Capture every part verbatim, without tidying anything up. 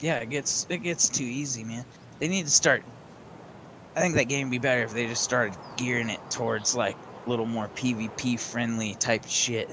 Yeah, it gets it gets too easy, man. They need to start. I think that game would be better if they just started gearing it towards like a little more PvP friendly type shit.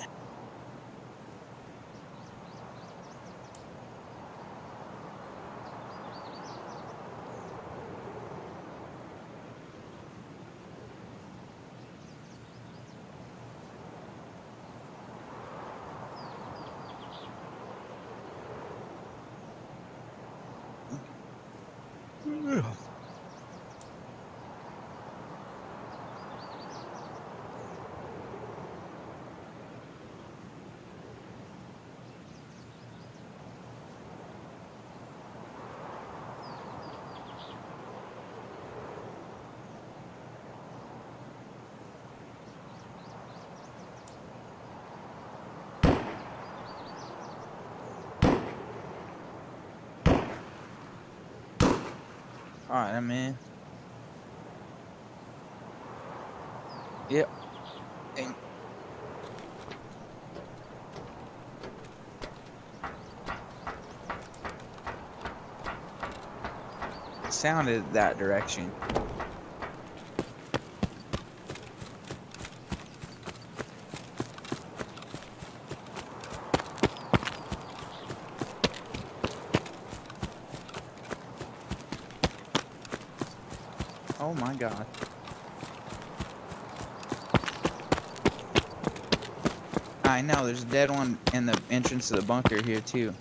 Alright, I'm in. Yep. And it sounded that direction. Oh my god. I know, there's a dead one in the entrance to the bunker here too.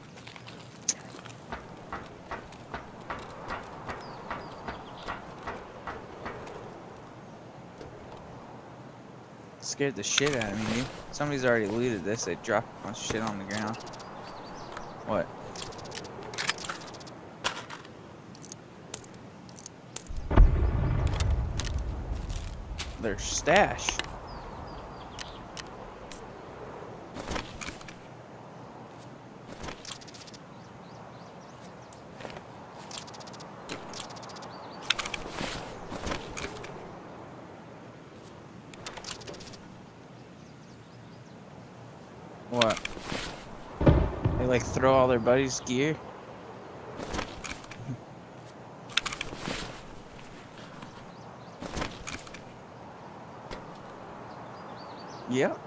Scared the shit out of me, dude. Somebody's already looted this. They dropped a bunch of shit on the ground. What? Their stash. What? They like throw all their buddies' gear? Yep.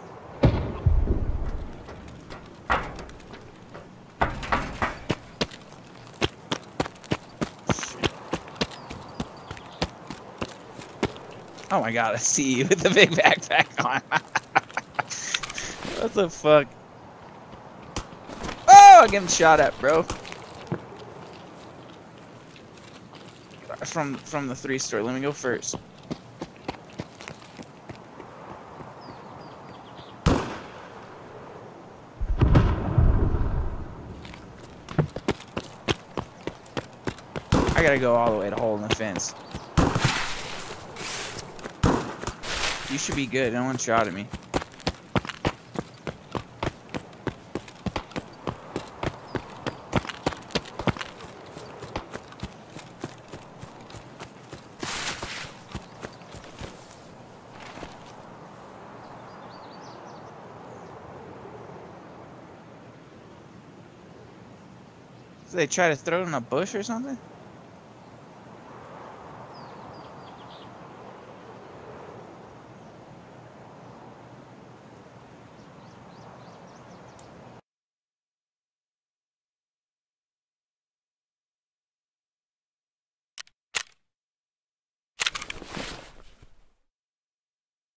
Oh my god, I see you with the big backpack on. What the fuck? Oh, I'm getting shot at, bro. From from the three store. Let me go first. I gotta go all the way to hole in the fence. You should be good. No one shot at me. So they try to throw it in a bush or something?